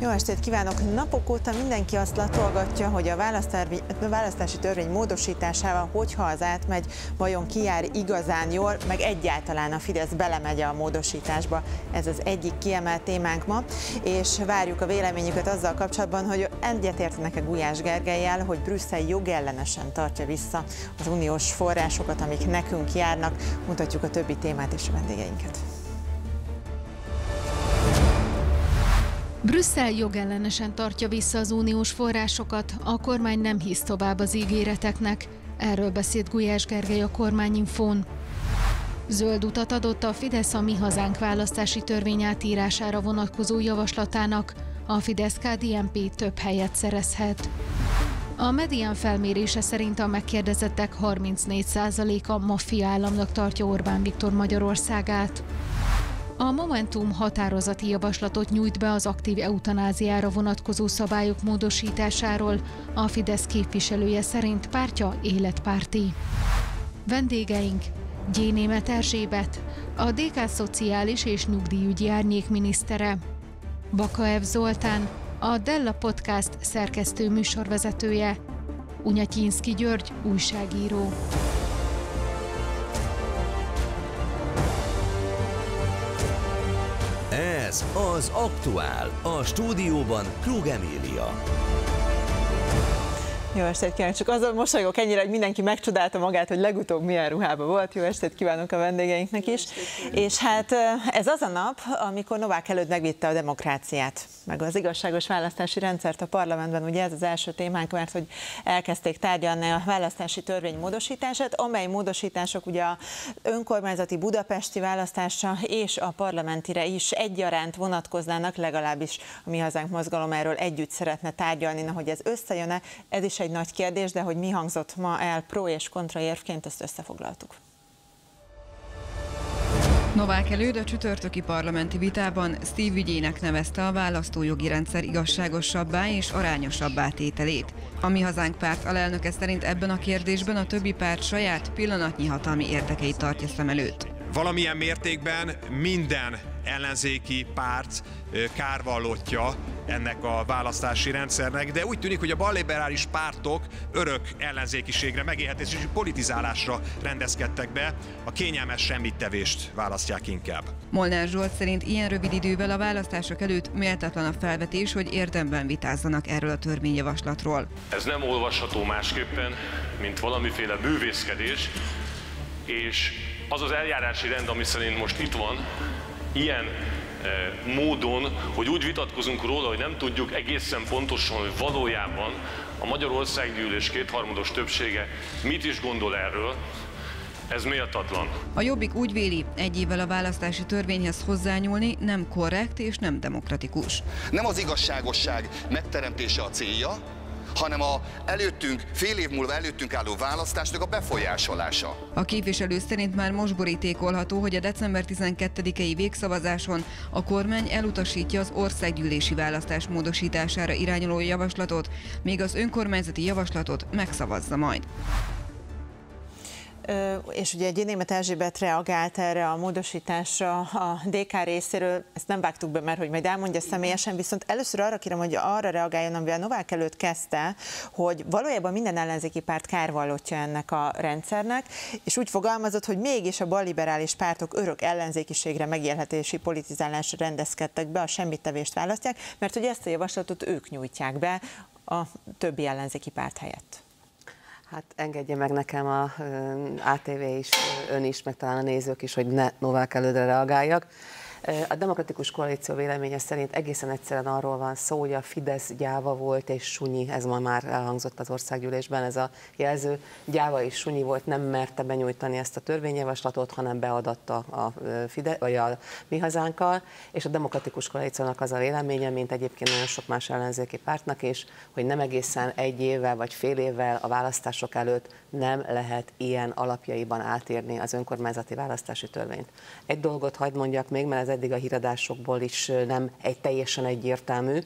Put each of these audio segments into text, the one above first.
Jó estét kívánok! Napok óta mindenki azt latolgatja, hogy a választási törvény módosításával, hogyha az átmegy, vajon ki jár igazán jól, meg egyáltalán a Fidesz belemegy a módosításba. Ez az egyik kiemelt témánk ma, és várjuk a véleményüket azzal kapcsolatban, hogy egyetértenek-e Gulyás Gergellyel, hogy Brüsszel jogellenesen tartja vissza az uniós forrásokat, amik nekünk járnak. Mutatjuk a többi témát és a vendégeinket. Brüsszel jogellenesen tartja vissza az uniós forrásokat, a kormány nem hisz tovább az ígéreteknek. Erről beszélt Gulyás Gergely a Kormányinfón. Zöld utat adott a Fidesz a Mi Hazánk választási törvény átírására vonatkozó javaslatának. A Fidesz-KDNP több helyet szerezhet. A Medián felmérése szerint a megkérdezettek 34%-a maffia államnak tartja Orbán Viktor Magyarországát. A Momentum határozati javaslatot nyújt be az aktív eutanáziára vonatkozó szabályok módosításáról. A Fidesz képviselője szerint pártja életpárti. Vendégeink: G. Németh Erzsébet, a DK szociális és nyugdíjügyi árnyékminisztere; Bakaev Zoltán, a Della Podcast szerkesztő műsorvezetője; Unyatyinszky György, újságíró. Ez az Aktuál, a stúdióban Krug Emília. Jó estét kívánok! Csak azon mosolygok ennyire, hogy mindenki megcsodálta magát, hogy legutóbb milyen ruhában volt. Jó estét kívánok a vendégeinknek is. És hát ez az a nap, amikor Novák Előd megvitte a demokráciát, meg az igazságos választási rendszert a parlamentben. Ugye ez az első témánk, mert hogy elkezdték tárgyalni a választási törvény módosítását, amely módosítások ugye az önkormányzati budapesti választásra és a parlamentire is egyaránt vonatkoznának, legalábbis a Mi Hazánk mozgalom erről együtt szeretne tárgyalni. Na, hogy ez összejön-e, ez is egy nagy kérdés, de hogy mi hangzott ma el pro és kontra érvként, ezt összefoglaltuk. Novák Előd a csütörtöki parlamenti vitában Steve ügyének nevezte a választójogi rendszer igazságosabbá és arányosabbá tételét. A Mi Hazánk párt alelnöke szerint ebben a kérdésben a többi párt saját pillanatnyi hatalmi érdekeit tartja szem előtt. Valamilyen mértékben minden ellenzéki párt kárvallottja ennek a választási rendszernek, de úgy tűnik, hogy a balliberális pártok örök ellenzékiségre, megélhetési politizálásra rendezkedtek be, a kényelmes semmittevést választják inkább. Molnár Zsolt szerint ilyen rövid idővel a választások előtt méltatlan a felvetés, hogy érdemben vitázzanak erről a törvényjavaslatról. Ez nem olvasható másképpen, mint valamiféle bűvészkedés, és az az eljárási rend, ami szerint most itt van, ilyen módon, hogy úgy vitatkozunk róla, hogy nem tudjuk egészen pontosan, hogy valójában a Magyar Országgyűlés kétharmados többsége mit is gondol erről, ez méltatlan. A Jobbik úgy véli, egy évvel a választási törvényhez hozzányúlni nem korrekt és nem demokratikus. Nem az igazságosság megteremtése a célja, hanem a fél év múlva előttünk álló választásnak a befolyásolása. A képviselő szerint már most borítékolható, hogy a december 12-i végszavazáson a kormány elutasítja az országgyűlési választás módosítására irányuló javaslatot, még az önkormányzati javaslatot megszavazza majd. És ugye G. Németh Erzsébet reagált erre a módosításra a DK részéről, ezt nem vágtuk be, mert hogy majd elmondja személyesen, viszont először arra kérem, hogy arra reagáljon, amivel Novák Előd kezdte, hogy valójában minden ellenzéki párt kárvallottja ennek a rendszernek, és úgy fogalmazott, hogy mégis a balliberális pártok örök ellenzékiségre, megélhetési politizálásra rendezkedtek be, a semmittevést választják, mert hogy ezt a javaslatot ők nyújtják be a többi ellenzéki párt helyett. Hát engedje meg nekem a ATV is, ön is, meg talán a nézők is, hogy ne Novák Elődre reagáljak. A Demokratikus Koalíció véleménye szerint egészen egyszerűen arról van szó, hogy a Fidesz gyáva volt és sunyi, ez ma már elhangzott az országgyűlésben, ez a jelző, gyáva és sunyi volt, nem merte benyújtani ezt a törvényjavaslatot, hanem beadatta a Fidesz, vagy a Mi Hazánkkal, és a Demokratikus Koalíciónak az a véleménye, mint egyébként nagyon sok más ellenzéki pártnak is, hogy nem egészen egy évvel vagy fél évvel a választások előtt nem lehet ilyen alapjaiban átírni az önkormányzati választási törvényt. Egy dolgot hadd mondjak még, mert ez eddig a híradásokból is nem teljesen egyértelmű,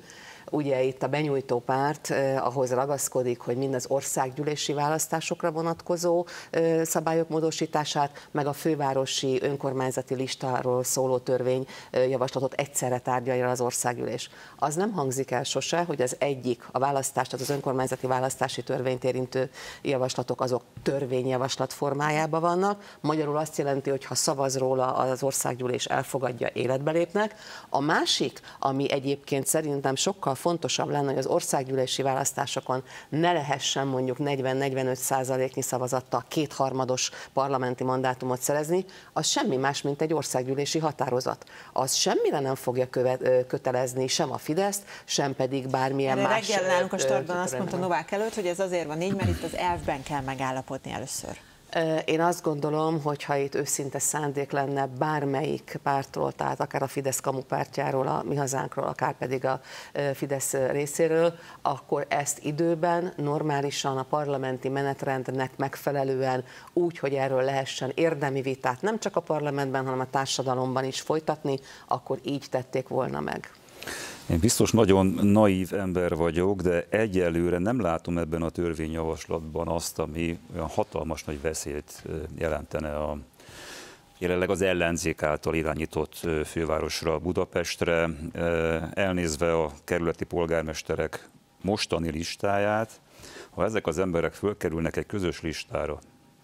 Ugye itt a benyújtó párt ahhoz ragaszkodik, hogy mind az országgyűlési választásokra vonatkozó szabályok módosítását, meg a fővárosi önkormányzati listáról szóló törvényjavaslatot egyszerre tárgyalja az országgyűlés. Az nem hangzik el sose, hogy az egyik, a választás, tehát az önkormányzati választási törvényt érintő javaslatok, azok törvényjavaslat formájában vannak. Magyarul azt jelenti, hogy ha szavaz róla az országgyűlés, elfogadja, életbe lépnek. A másik, ami egyébként szerintem sokkal fontosabb lenne, hogy az országgyűlési választásokon ne lehessen mondjuk 40-45%-nyi szavazattal kétharmados parlamenti mandátumot szerezni, az semmi más, mint egy országgyűlési határozat. Az semmire nem fogja kötelezni sem a Fideszt, sem pedig bármilyen erre más. Reggel nálunk a startban azt mondta Novák előtt, hogy ez azért van így, mert itt az elvben kell megállapodni először. Én azt gondolom, hogy ha itt őszinte szándék lenne bármelyik pártról, tehát akár a Fidesz kamupártjáról, a Mi Hazánkról, akár pedig a Fidesz részéről, akkor ezt időben, normálisan a parlamenti menetrendnek megfelelően úgy, hogy erről lehessen érdemi vitát nem csak a parlamentben, hanem a társadalomban is folytatni, akkor így tették volna meg. Én biztos nagyon naív ember vagyok, de egyelőre nem látom ebben a törvényjavaslatban azt, ami olyan hatalmas nagy veszélyt jelentene jelenleg az ellenzék által irányított fővárosra, Budapestre. Elnézve a kerületi polgármesterek mostani listáját, ha ezek az emberek fölkerülnek egy közös listára,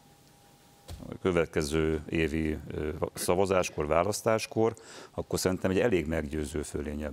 a következő évi szavazáskor, választáskor, akkor szerintem egy elég meggyőző fölénye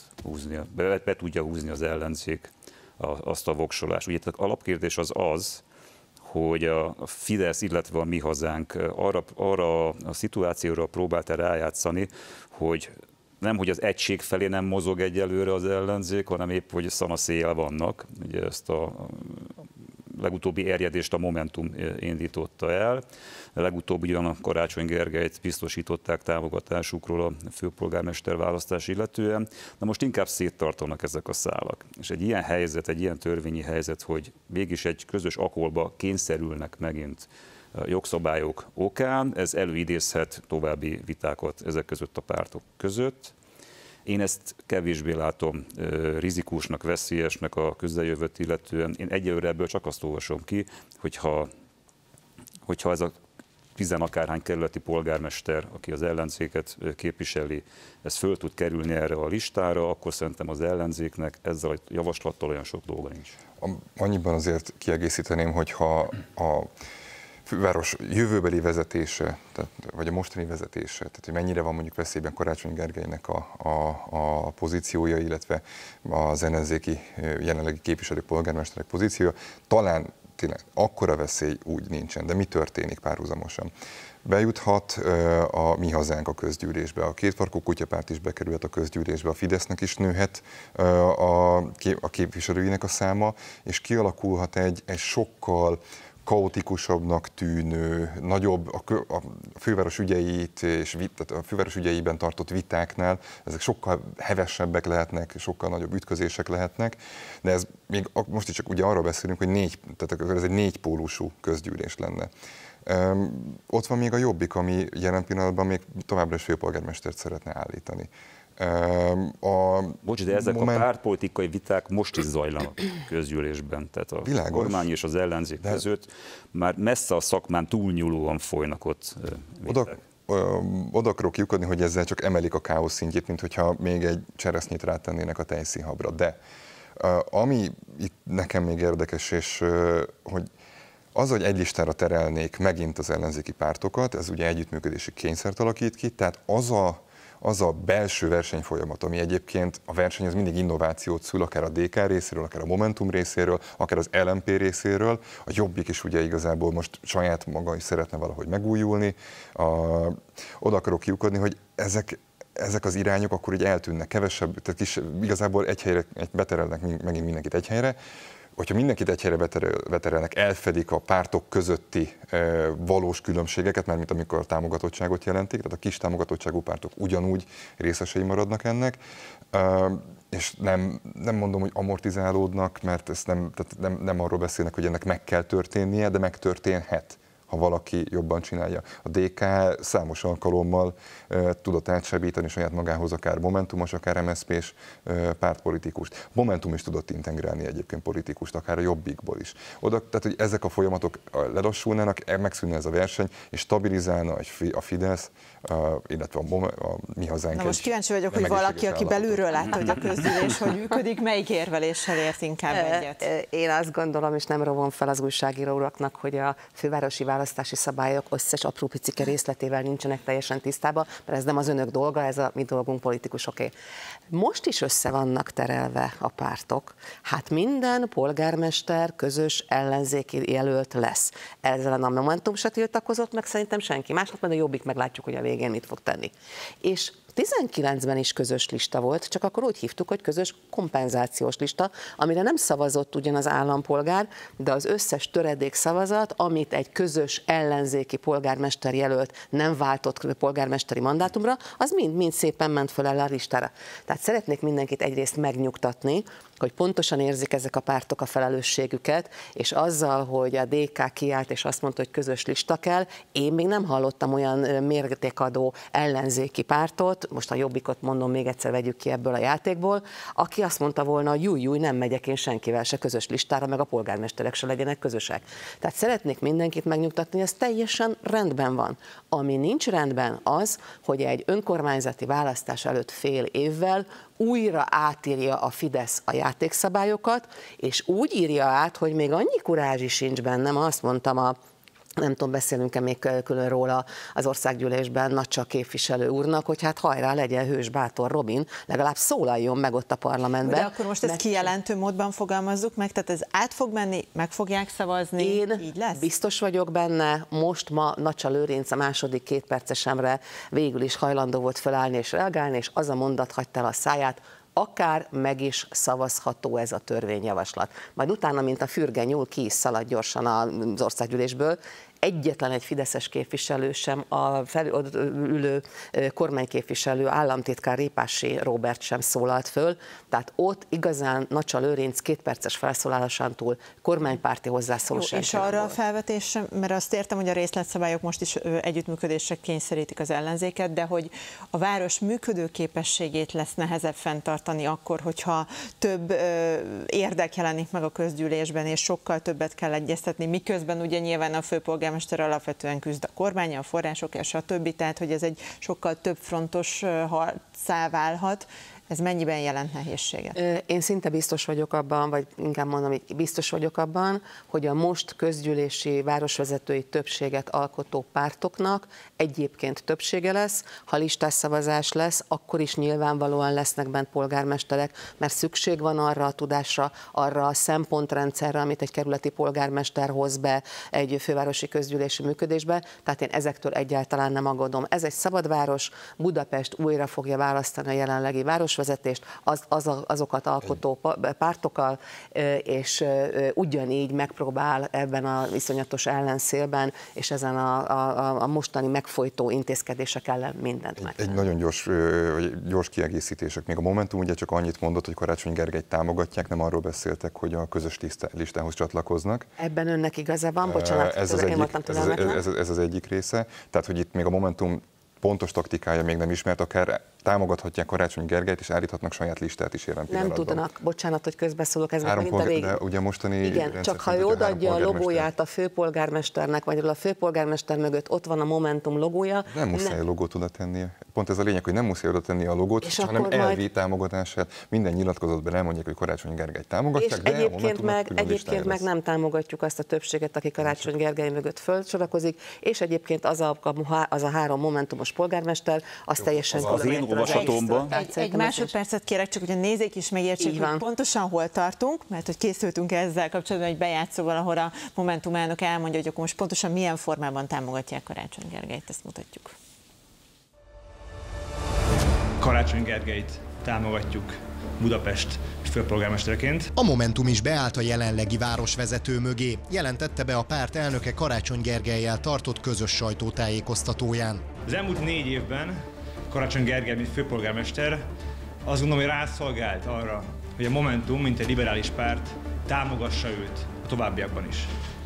be tudja húzni az ellenzék azt a voksolást. Ugye az alapkérdés az, hogy a Fidesz, illetve a Mi Hazánk arra a szituációra próbálta rájátszani, hogy nem, hogy az egység felé nem mozog egyelőre az ellenzék, hanem épp, hogy szanaszéjjel vannak. Ugye ezt a legutóbbi erjedést a Momentum indította el. Legutóbb ugyan a Karácsony Gergelyt biztosították támogatásukról a főpolgármester választás illetően, de most inkább széttartanak ezek a szálak. És egy ilyen helyzet, egy ilyen törvényi helyzet, hogy mégis egy közös akolba kényszerülnek megint jogszabályok okán, ez előidézhet további vitákat ezek között a pártok között. Én ezt kevésbé látom rizikusnak, veszélyesnek a közeljövőt illetően. Én egyelőre ebből csak azt olvasom ki, hogyha ez a tizenakárhány kerületi polgármester, aki az ellenzéket képviseli, ez föl tud kerülni erre a listára, akkor szerintem az ellenzéknek ezzel a javaslattal olyan sok dolga nincs. Annyiban azért kiegészíteném, hogyha a főváros jövőbeli vezetése, vagy a mostani vezetése, tehát hogy mennyire van mondjuk veszélyben Karácsony Gergelynek a pozíciója, illetve az ellenzéki jelenlegi képviselők, polgármesterek pozíciója, talán tényleg akkora veszély úgy nincsen, de mi történik párhuzamosan? Bejuthat a Mi Hazánk a közgyűlésbe, a Kétfarkú kutyapárt is bekerülhet a közgyűlésbe, a Fidesznek is nőhet a képviselőinek a száma, és kialakulhat egy sokkal kaotikusabbnak tűnő, nagyobb a főváros ügyeit és a főváros ügyeiben tartott vitáknál, ezek sokkal hevesebbek lehetnek, sokkal nagyobb ütközések lehetnek, de ez még most is csak ugye arról beszélünk, hogy tehát ez egy négypólusú közgyűlés lenne. Ott van még a Jobbik, ami jelen pillanatban még továbbra is főpolgármestert szeretne állítani. Bocs, de ezek a pártpolitikai viták most is zajlanak közgyűlésben, tehát a világos, kormány és az ellenzék között már messze a szakmán túlnyúlóan folynak ott viták. Oda akarok kiukadni, hogy ezzel csak emelik a káosz szintjét, mint hogyha még egy cseresznyét rátennének a tejszínhabra. De ami itt nekem még érdekes, és hogy az, hogy egy listára terelnék megint az ellenzéki pártokat, ez ugye együttműködési kényszert alakít ki, tehát az a belső versenyfolyamat, ami egyébként a verseny az mindig innovációt szül, akár a DK részéről, akár a Momentum részéről, akár az LMP részéről. A Jobbik is ugye igazából most saját maga is szeretne valahogy megújulni. Oda akarok kiukadni, hogy ezek az irányok akkor így eltűnnek, kevesebb, tehát igazából egy helyre beterelnek megint mindenkit egy helyre. Hogyha mindenkit egy helyre beterelnek, elfedik a pártok közötti valós különbségeket, mert mint amikor a támogatottságot jelentik, tehát a kis támogatottságú pártok ugyanúgy részesei maradnak ennek, és nem mondom, hogy amortizálódnak, mert ezt nem arról beszélnek, hogy ennek meg kell történnie, de megtörténhet, ha valaki jobban csinálja. A DK számos alkalommal tudott átsebíteni saját magához akár Momentumos, akár MSZP-s pártpolitikust. Momentum is tudott integrálni egyébként politikust, akár a Jobbikból is. Tehát, hogy ezek a folyamatok lelassulnának, megszűnne ez a verseny, és stabilizálna a Fidesz, illetve a Mi Hazánk. Na most kíváncsi vagyok, hogy valaki, aki belülről látta, hogy a közgyűlés hogy működik, melyik érveléssel ért inkább egyet? Én azt gondolom, és nem rovom fel az újságíró uraknak, hogy a fővárosi választási szabályok összes apró picike részletével nincsenek teljesen tisztában, mert ez nem az önök dolga, ez a mi dolgunk politikusoké. Most is össze vannak terelve a pártok, hát minden polgármester közös ellenzéki jelölt lesz. Ezzel a Momentum se tiltakozott, meg szerintem senki másnak, mert a Jobbik meglátjuk, hogy a végén mit fog tenni. És 19-ben is közös lista volt, csak akkor úgy hívtuk, hogy közös kompenzációs lista, amire nem szavazott ugyan az állampolgár, de az összes töredék szavazat, amit egy közös ellenzéki polgármester jelölt nem váltott polgármesteri mandátumra, az mind szépen ment föl el a listára. Tehát szeretnék mindenkit egyrészt megnyugtatni, hogy pontosan érzik ezek a pártok a felelősségüket, és azzal, hogy a DK kiállt és azt mondta, hogy közös lista kell, én még nem hallottam olyan mértékadó ellenzéki pártot, most a Jobbikot mondom, még egyszer vegyük ki ebből a játékból, aki azt mondta volna, hogy júj, nem megyek én senkivel se közös listára, meg a polgármesterek se legyenek közösek. Tehát szeretnék mindenkit megnyugtatni, hogy ez teljesen rendben van. Ami nincs rendben az, hogy egy önkormányzati választás előtt fél évvel újra átírja a Fidesz a játékszabályokat, és úgy írja át, hogy még annyi kurázsi sincs bennem, azt mondtam nem tudom, beszélünk-e még külön róla az országgyűlésben Nacsa képviselő úrnak, hogy hát hajrá, legyen hős, bátor Robin, legalább szólaljon meg ott a parlamentben. De akkor most ezt kijelentő módban fogalmazzuk meg, tehát ez át fog menni, meg fogják szavazni, így lesz? Biztos vagyok benne, ma Nacsa Lőrinc a második 2 percesemre végül is hajlandó volt felállni és reagálni, és az a mondat hagyta el a száját, akár meg is szavazható ez a törvényjavaslat. Majd utána, mint a fürge nyúl, ki is szalad gyorsan az országgyűlésből. Egyetlen egy fideszes képviselő sem, a felülő kormányképviselő, államtitkár Répási Róbert sem szólalt föl, tehát ott igazán Nacsa Lőrinc 2 perces felszólalásán túl kormánypárti hozzászóló sem. És arra a felvetés, mert azt értem, hogy a részletszabályok most is együttműködésre kényszerítik az ellenzéket, de hogy a város működőképességét lesz nehezebb fenntartani akkor, hogyha több érdek jelenik meg a közgyűlésben, és sokkal többet kell egyeztetni, miközben ugye nyilván a főpolgármester alapvetően küzd a kormánya, a forrásokért, stb. Tehát, hogy ez egy sokkal több frontos harccá válhat. Ez mennyiben jelent nehézséget? Én szinte biztos vagyok abban, vagy inkább mondom, hogy biztos vagyok abban, hogy a most közgyűlési városvezetői többséget alkotó pártoknak egyébként többsége lesz, ha listás szavazás lesz, akkor is nyilvánvalóan lesznek bent polgármesterek, mert szükség van arra a tudásra, arra a szempontrendszerre, amit egy kerületi polgármester hoz be egy fővárosi közgyűlési működésbe, tehát én ezektől egyáltalán nem aggódom. Ez egy szabad város, Budapest újra fogja választani a jelenlegi városvezetést, azokat alkotó pártokkal, és ugyanígy megpróbál ebben a iszonyatos ellenszélben, és ezen a mostani megfojtó intézkedések ellen mindent meg. Egy nagyon gyors kiegészítések. Még a Momentum ugye csak annyit mondott, hogy Karácsony Gergelyt támogatják, nem arról beszéltek, hogy a közös listához csatlakoznak. Ebben önnek igaza van, bocsánat, ez az egyik része. Tehát, hogy itt még a Momentum pontos taktikája még nem ismert, akár támogathatják Karácsony Gergelyt, és állíthatnak saját listát is jelen pillanatban. Nem tudnak, bocsánat, hogy közbeszólok, ez megint a végén. De ugye mostani igen, csak ha ő odaadja a logóját a főpolgármesternek, vagy a főpolgármester mögött ott van a Momentum logója. Nem muszáj logót oda tennie. Pont ez a lényeg, hogy nem muszáj oda tenni a logót, hanem elvi támogatását. Minden nyilatkozatban elmondják, hogy Karácsony Gergelyt támogatják, de egyébként meg nem támogatjuk azt a többséget, aki Karácsony Gergely mögött fölsorakozik, és egyébként az a 3 momentumos polgármester, az teljesen Egy másodpercet kérek, csak hogy a nézők is megértsék, hogy pontosan hol tartunk, mert hogy készültünk ezzel kapcsolatban egy bejátszóval, ahol a Momentum elnök elmondja, hogy akkor most pontosan milyen formában támogatják Karácsony Gergelyt, ezt mutatjuk. Karácsony Gergelyt támogatjuk Budapest főpolgármestereként. A Momentum is beállt a jelenlegi városvezető mögé, jelentette be a párt elnöke Karácsony Gergellyel tartott közös sajtótájékoztatóján. Az elmúlt 4 évben Karácsony Gergely, mint főpolgármester, azt gondolom, hogy rászolgált arra, hogy a Momentum, mint egy liberális párt, támogassa őt a továbbiakban is.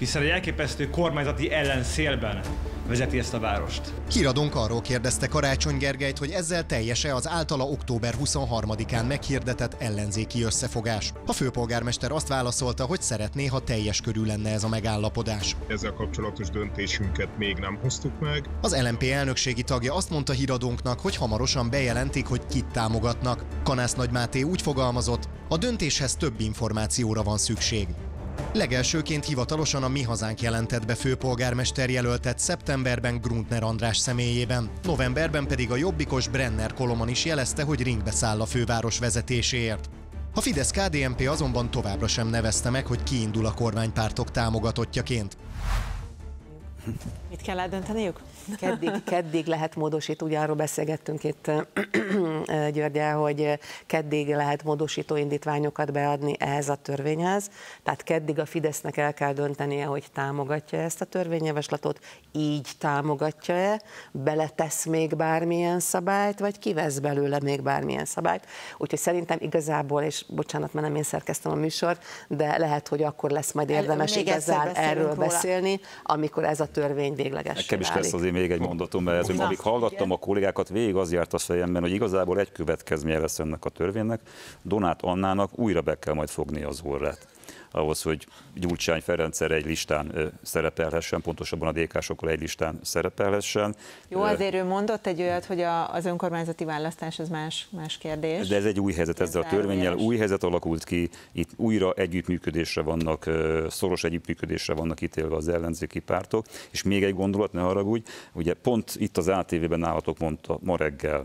hiszen egy elképesztő kormányzati ellenszélben vezeti ezt a várost. Híradónk arról kérdezte Karácsony Gergelyt, hogy ezzel teljes-e az általa október 23-án meghirdetett ellenzéki összefogás. A főpolgármester azt válaszolta, hogy szeretné, ha teljes körű lenne ez a megállapodás. Ezzel kapcsolatos döntésünket még nem hoztuk meg. Az LMP elnökségi tagja azt mondta híradónknak, hogy hamarosan bejelentik, hogy kit támogatnak. Kanász Nagy Máté úgy fogalmazott, a döntéshez több információra van szükség. Legelsőként hivatalosan a Mi Hazánk jelentett be főpolgármester jelöltet szeptemberben Gruntner András személyében, novemberben pedig a jobbikos Brenner Koloman is jelezte, hogy ringbe száll a főváros vezetéséért. A Fidesz-KDNP azonban továbbra sem nevezte meg, hogy ki indul a kormánypártok támogatottjaként. Mit kell eldönteniük? Keddig lehet módosító, ugye arról beszélgettünk itt Györgyel, hogy keddig lehet módosító indítványokat beadni ehhez a törvényhez, tehát keddig a Fidesznek el kell döntenie, hogy támogatja ezt a törvényjavaslatot, így támogatja-e, beletesz még bármilyen szabályt, vagy kivesz belőle még bármilyen szabályt. Úgyhogy szerintem igazából, és bocsánat, mert nem én szerkeztem a műsort, de lehet, hogy akkor lesz majd érdemes igazán erről beszélni, amikor ez a törvény véglegessé válik. Még egy mondatom, mert hogy amíg hallgattam a kollégákat, végig az járt a fejemben, hogy igazából egy következménye lesz ennek a törvénynek, Donát Annának újra be kell majd fogni az orrát ahhoz, hogy Gyurcsány Ferenc egy listán szerepelhessen, pontosabban a DK-sokkal egy listán szerepelhessen. Jó, azért ő mondott egy olyat, hogy az önkormányzati választás az más kérdés. De ez egy új helyzet ezzel a törvénnyel, új helyzet alakult ki, itt újra együttműködésre vannak, szoros együttműködésre vannak ítélve az ellenzéki pártok, és még egy gondolat, ne haragudj, ugye pont itt az ATV-ben nálatok mondta ma reggel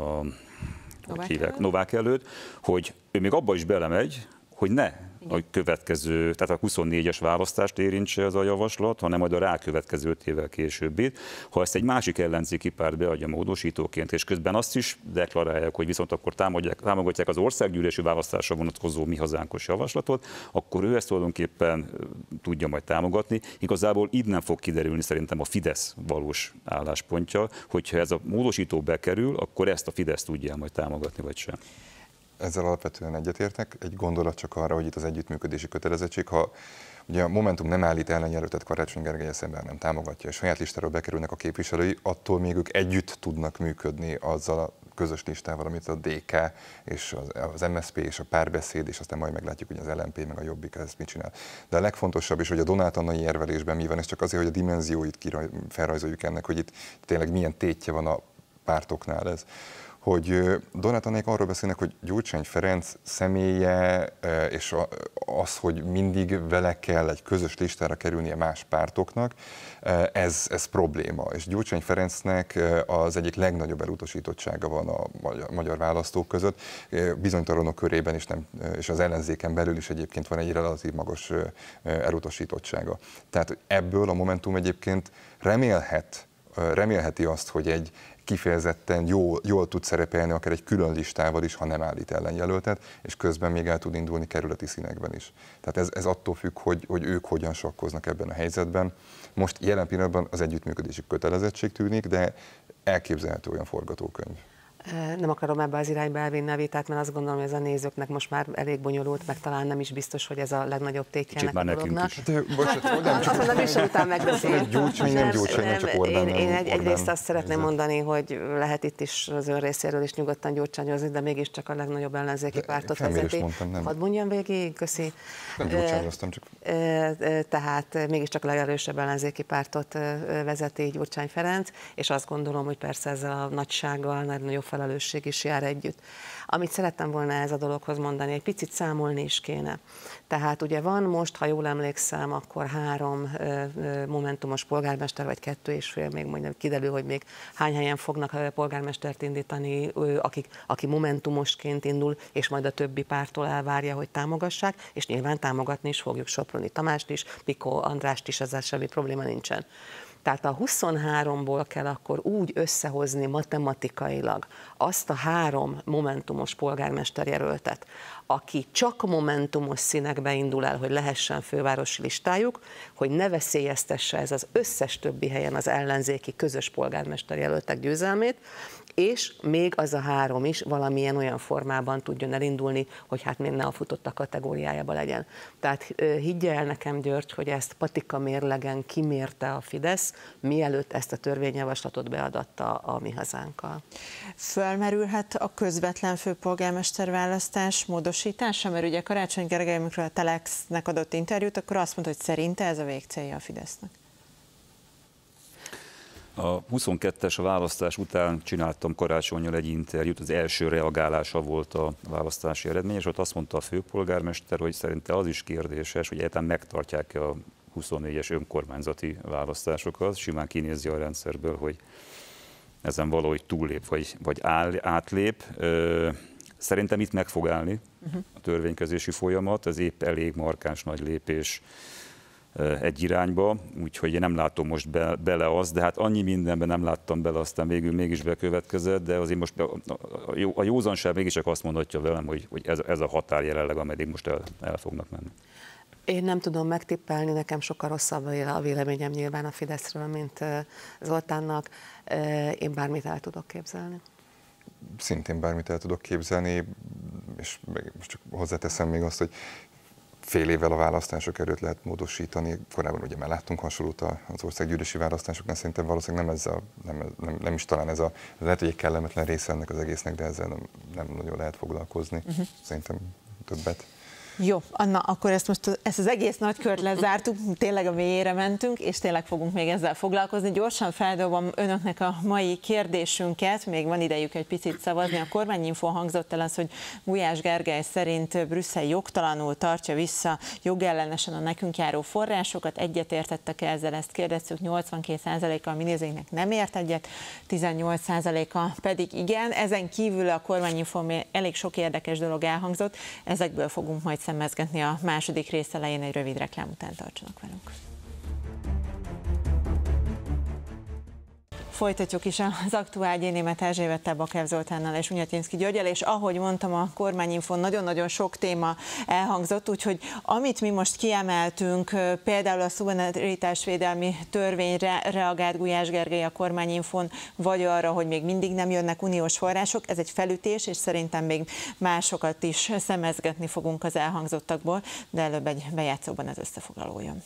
Novák előtt, hogy ő még abba is belemegy, hogy ne a következő, tehát a 24-es választást érintse ez a javaslat, hanem majd a rákövetkező 5 évvel későbbit. Ha ezt egy másik ellenzéki párt beadja módosítóként, és közben azt is deklarálják, hogy viszont akkor támogatják az országgyűlési választásra vonatkozó Mi Hazánkos javaslatot, akkor ő ezt tulajdonképpen tudja majd támogatni. Igazából innen fog kiderülni szerintem a Fidesz valós álláspontja, hogyha ez a módosító bekerül, akkor ezt a Fidesz tudja majd támogatni, vagy sem. Ezzel alapvetően egyetértek. Egy gondolat csak arra, hogy itt az együttműködési kötelezettség, ha ugye a Momentum nem állít ellenjelöltet Karácsony Gergellyel szemben, nem támogatja, és saját listáról bekerülnek a képviselői, attól még ők együtt tudnak működni azzal a közös listával, amit a DK és az MSZP és a Párbeszéd, és aztán majd meglátjuk, hogy az LMP meg a Jobbik ezt mit csinál. De a legfontosabb is, hogy a Donát Annai érvelésben mi van, ez csak azért, hogy a dimenzióit felrajzoljuk ennek, hogy itt tényleg milyen tétje van a pártoknál ez. Hogy Donát Annáik arról beszélnek, hogy Gyurcsány Ferenc személye és az, hogy mindig vele kell egy közös listára kerülnie más pártoknak, ez probléma. És Gyurcsány Ferencnek az egyik legnagyobb elutasítottsága van a magyar választók között, bizonytalanok körében is, és az ellenzéken belül is egyébként van egy relatív magas elutasítottsága. Tehát ebből a Momentum egyébként remélheti azt, hogy egy kifejezetten jól tud szerepelni akár egy külön listával is, ha nem állít ellenjelöltet, és közben még el tud indulni kerületi színekben is. Tehát ez attól függ, hogy ők hogyan sakkoznak ebben a helyzetben. Most jelen pillanatban az együttműködési kötelezettség tűnik, de elképzelhető olyan forgatókönyv. Nem akarom ebbe az irányba elvinni a vitát, mert azt gondolom, hogy ez a nézőknek most már elég bonyolult, meg talán nem is biztos, hogy ez a legnagyobb tétje ennek a dolognak. Azt mondom, is után megbeszéljük. Gyurcsány, csak Orbán. Én egyrészt azt szeretném mondani, hogy lehet itt is az ön részéről is nyugodtan gyurcsányozni, de mégiscsak a legnagyobb ellenzéki pártot vezeti. Hadd mondjam végig, köszi. Nem gyurcsányoztam, csak... Tehát mégiscsak a legerősebb ellenzéki pártot vezeti Gyurcsány Ferenc, és azt gondolom, hogy persze ezzel a nagysággal nagyobb felelősség is jár együtt. Amit szerettem volna ez a dologhoz mondani, egy picit számolni is kéne. Tehát ugye van most, ha jól emlékszem, akkor 3 momentumos polgármester, vagy 2,5, még mondjuk kiderül, hogy még hány helyen fognak polgármestert indítani, aki momentumosként indul, és majd a többi pártól elvárja, hogy támogassák, és nyilván támogatni is fogjuk Soproni Tamást is, Piko Andrást is, ezzel semmi probléma nincsen. Tehát a 23-ból kell akkor úgy összehozni matematikailag azt a 3 momentumos polgármesterjelöltet, aki csak momentumos színekbe indul el, hogy lehessen fővárosi listájuk, hogy ne veszélyeztesse ez az összes többi helyen az ellenzéki közös polgármesterjelöltek győzelmét, és még az a 3 is valamilyen olyan formában tudjon elindulni, hogy hát még ne a futottak kategóriájába legyen. Tehát higgye el nekem, György, hogy ezt patika mérlegen kimérte a Fidesz, mielőtt ezt a törvényjavaslatot beadatta a Mi Hazánkkal. Fölmerülhet a közvetlen főpolgármester választás módosítása, mert ugye Karácsony Gergely, amikor a Telexnek adott interjút, akkor azt mondta, hogy szerinte ez a végcélja a Fidesznek. A 22-es választás után csináltam Karácsonnyal egy interjút, az első reagálása volt a választási eredmény, és ott azt mondta a főpolgármester, hogy szerinte az is kérdéses, hogy egyáltalán megtartják-e a 24-es önkormányzati választásokat, simán kinézi a rendszerből, hogy ezen valahogy túllép, vagy átlép. Szerintem itt meg fog állni a törvénykezési folyamat, ez épp elég markáns nagy lépés egy irányba, úgyhogy én nem látom most bele azt, de hát annyi mindenben nem láttam bele, aztán végül mégis bekövetkezett, de azért most a józanság mégiscsak azt mondhatja velem, hogy ez a határ jelenleg, ameddig most el fognak menni. Én nem tudom megtippelni, nekem sokkal rosszabb a véleményem nyilván a Fideszről, mint Zoltánnak. Én bármit el tudok képzelni. Szintén bármit el tudok képzelni, és most csak hozzáteszem még azt, hogy fél évvel a választások előtt lehet módosítani. Korábban ugye már láttunk hasonlót az országgyűlési választásoknál, szerintem valószínűleg nem is talán ez lehet, hogy egy kellemetlen része ennek az egésznek, de ezzel nem nagyon lehet foglalkozni. Szerintem többet. Jó, Anna, akkor ezt az egész nagykört lezártuk, tényleg a mélyére mentünk, és tényleg fogunk még ezzel foglalkozni. Gyorsan feldobom önöknek a mai kérdésünket, még van idejük egy picit szavazni. A Kormányinfón hangzott el az, hogy Gulyás Gergely szerint Brüsszel jogtalanul tartja vissza jogellenesen a nekünk járó forrásokat. Egyetértettek ezzel, ezt kérdeztük, 82%-a a mi nézőinknek nem ért egyet, 18%-a pedig igen. Ezen kívül a Kormányinfón elég sok érdekes dolog elhangzott, ezekből fogunk majd szemezgetni a második rész elején, egy rövid reklám után tartsanak velünk. Folytatjuk is az Aktuál Németh Erzsébettel, Bakev Zoltánnal és Unyatyinszky Györggyel, és ahogy mondtam, a Kormányinfón nagyon-nagyon sok téma elhangzott, úgyhogy amit mi most kiemeltünk, például a szuverenitásvédelmi törvényre reagált Gulyás Gergely a Kormányinfón, vagy arra, hogy még mindig nem jönnek uniós források, ez egy felütés, és szerintem még másokat is szemezgetni fogunk az elhangzottakból, de előbb egy bejátszóban az összefoglaló jön.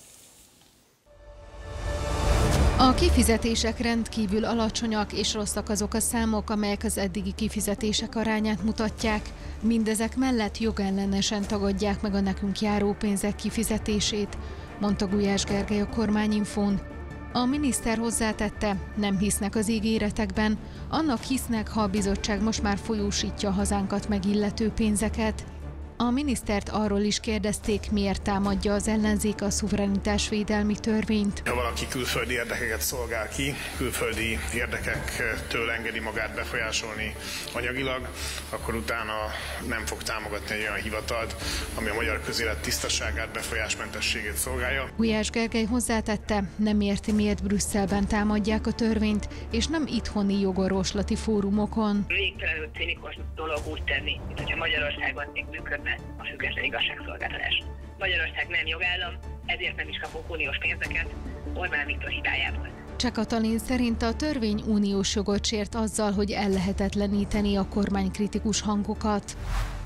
A kifizetések rendkívül alacsonyak, és rosszak azok a számok, amelyek az eddigi kifizetések arányát mutatják. Mindezek mellett jogellenesen tagadják meg a nekünk járó pénzek kifizetését, mondta Gulyás Gergely a Kormányinfón. A miniszter hozzátette, nem hisznek az ígéretekben, annak hisznek, ha a bizottság most már folyósítja a hazánkat megillető pénzeket. A minisztert arról is kérdezték, miért támadja az ellenzék a szuverenitásvédelmi törvényt. Ha valaki külföldi érdekeket szolgál ki, külföldi érdekektől engedi magát befolyásolni anyagilag, akkor utána nem fog támogatni egy olyan hivatalt, ami a magyar közélet tisztaságát, befolyásmentességét szolgálja. Gulyás Gergely hozzátette, nem érti, miért Brüsszelben támadják a törvényt, és nem itthoni jogorvoslati fórumokon. Végtelenül cinikus dolog úgy tenni, mint hogyha Magyarországon még működne a független igazságszolgáltatás. Magyarország nem jogállam, ezért nem is kapunk uniós pénzeket Orbán Viktor hibájából. Cseh Katalin szerint a törvény uniós jogot sért azzal, hogy ellehetetleníteni a kormánykritikus hangokat.